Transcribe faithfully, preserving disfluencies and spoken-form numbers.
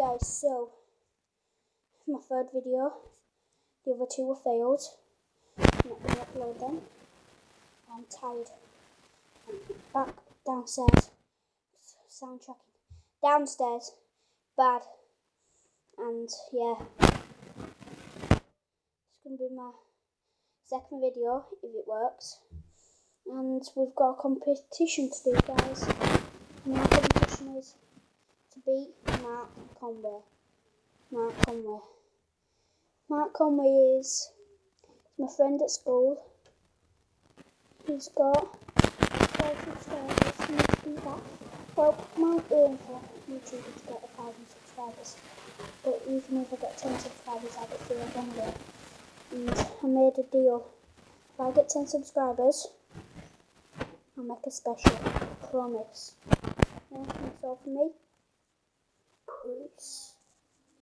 guys, so my third video, the other two were failed. I'm not going to upload them. I'm tired. Back downstairs, sound tracking. Downstairs, bad. And yeah, it's going to be my second video if it works. And we've got a competition to do, guys. And our competition is to beat Mark Conway. Mark Conway. Mark Conway is my friend at school. He's got twelve subscribers. He needs to beat that. Well, my aim for YouTube is to get a thousand subscribers. But even if I get ten subscribers, I'll get three anyway. And I made a deal. If I get ten subscribers, I'll make a special. Promise. Yeah, that's all for me. Peace.